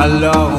Alors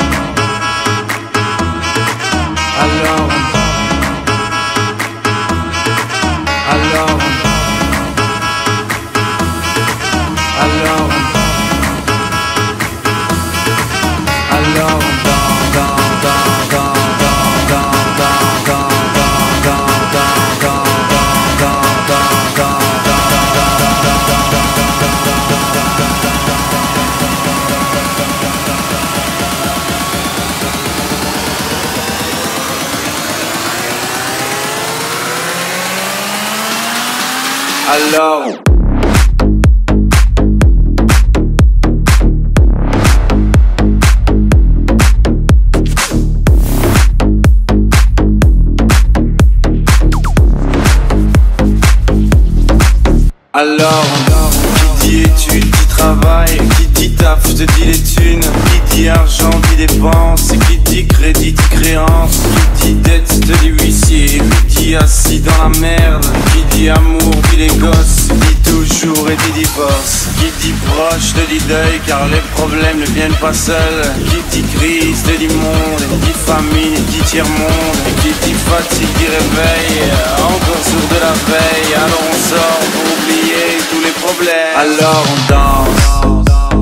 qui dit études, dit travail, qui dit taf, te dit les thunes, qui dit argent, dit dépenses, qui dit crédit, dit créance, qui dit dette, te dit huissier, qui dit assis dans la merde, qui dit amour, dit les gosses, dit toujours et dit divorce, qui dit proche, te dit deuil, car les problèmes ne viennent pas seuls, qui dit crise, te dit monde, qui dit famine, dit tiers-monde, qui dit fatigue, dit réveil, encore sourd de la veille, alors on sort pour oublier tous les problèmes. Alors on danse,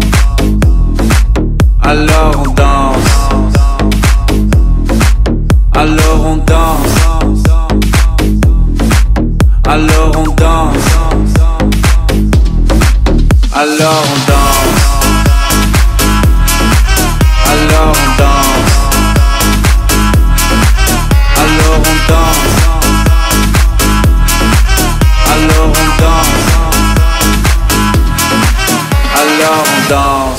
alors on danse, alors on danse, alors on danse, alors on danse, alors on danse, alors on danse, alors on danse, alors on danse.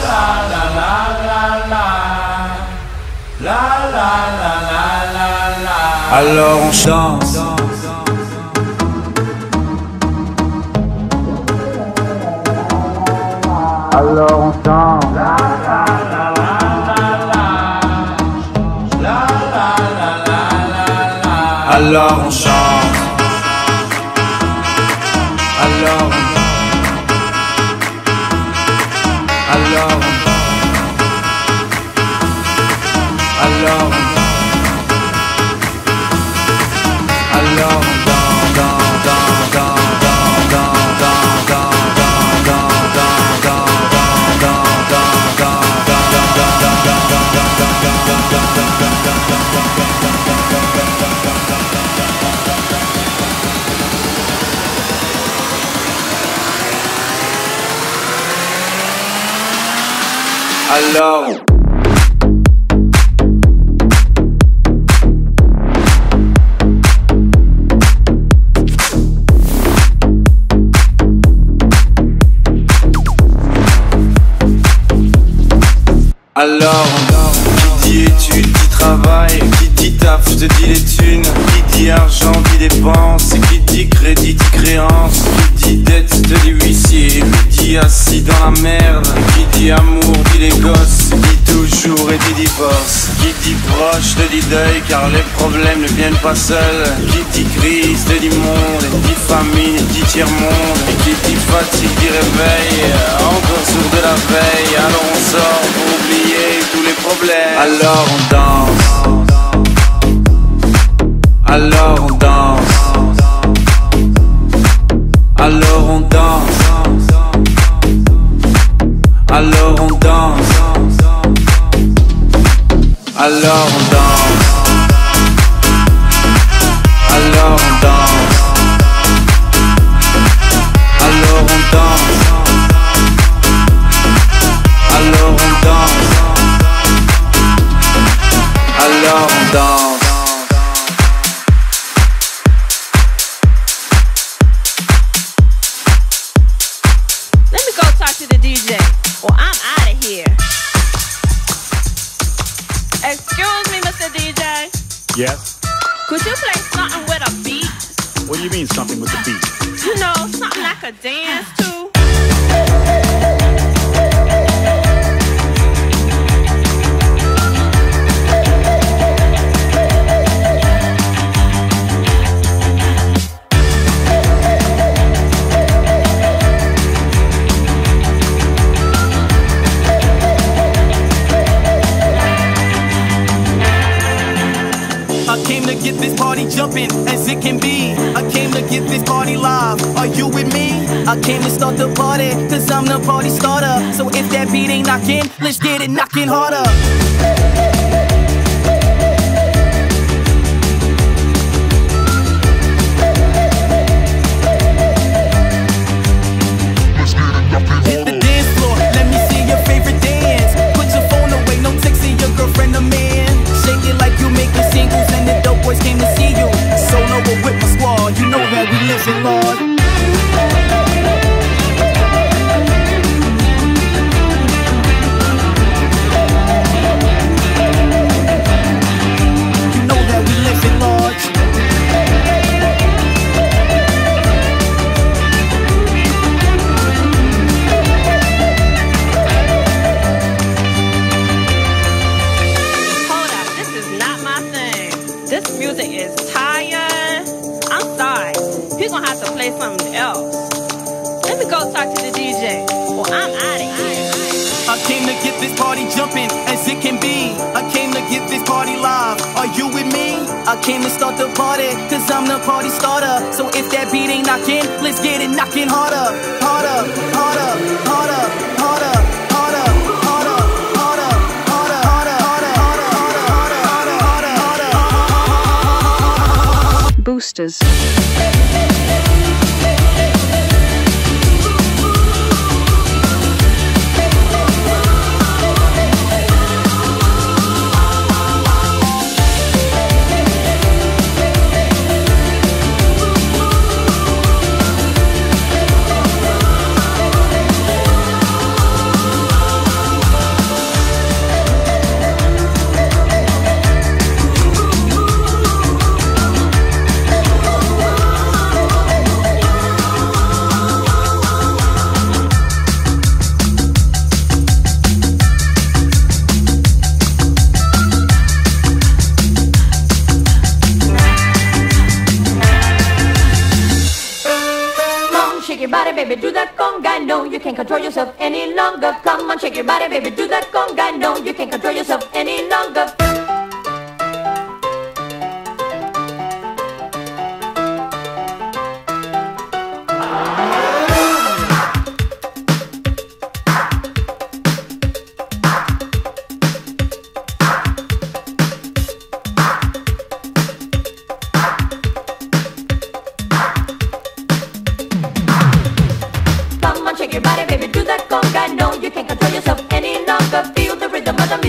Alors on chante. Alors on chante. Alors on chante. Alors qui dit études, dit travail, qui dit taf, te dit les thunes, qui dit argent, dit dépenses, qui dit crédit, dit créance, qui dit dette, te dit huissier, qui dit assis dans la merde, qui dit amour, dit les gosses, dit toujours et dit divorce, qui dit proche, te dit deuil, car les problèmes ne viennent pas seuls, qui dit crise, te dit monde, qui dit famine, dit tiers-monde, qui dit fatigue, dit réveil, encore sourd de la veille, alors on sort pour oublier tous les problèmes. Alors on danse, alors on danse, alors on danse, alors on danse, alors on danse, alors on danse, alors on danse, alors on danse, alors on danse. Let me go talk to the DJ. Well, I'm out of here. Excuse me, Mr. DJ. Yes? Could you play something with a beat? What do you mean something with the beat? You know, something I could dance to. get this party jumping as it can be. I came to get this party live. Are you with me? I came to start the party, cause I'm the party starter. So if that beat ain't knocking, let's get it knocking harder. Hit the dance floor, let me see your favorite dance. Put your phone away, no texting your girlfriend or man. Shake it like you making singles and the dope boys came to see you. Solo or with my squad, you know that we living, Lord. You know that we living, Lord. Hold up, this is not my thing. This music is tired. I'm sorry. You're gonna have to play something else. Let me go talk to the DJ. Well, I'm out of here. I came to get this party jumping as it can be. I came to get this party live. Are you with me? I came to start the party, cause I'm the party starter. So if that beat ain't knocking, let's get it knocking harder. Harder, harder, harder, harder, harder, harder, harder, harder, harder, harder, harder, harder, harder. Boosters. Shake your body, baby, do that conga. No, you can't control yourself any longer. Come on, shake your body, baby, do that conga. No, you can't control yourself any longer. Shake your body, baby, do that conga. No, you can't control yourself any longer. Feel the rhythm of the